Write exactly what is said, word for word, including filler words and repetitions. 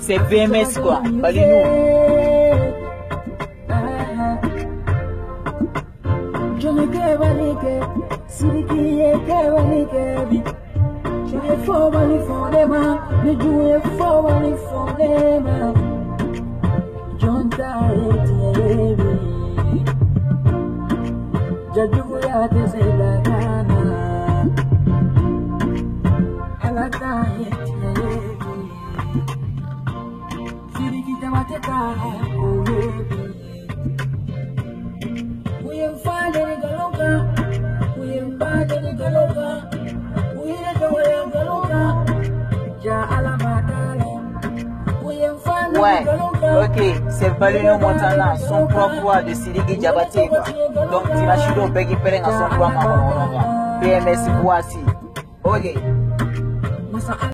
c'est V M S quoi. Balino. Je ne sais pas si qui est qui je vais fort aller fort les mains, mais je vais fort aller fort les mains. John Taïti, je dois y aller c'est la gana. À la Taïti, si qui t'a maté ta, oh baby. We am finding it galoka, we am finding it galoka. Ouais, ok, c'est Balino Montana, son propre voix de Sidiki Diabaté. Donc, Timachido Beggy Pereng à son propre maman. P M S voici. Ok.